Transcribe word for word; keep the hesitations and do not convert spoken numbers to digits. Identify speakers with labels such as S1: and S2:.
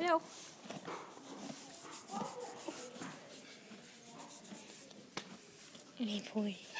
S1: ร็วนี่พุย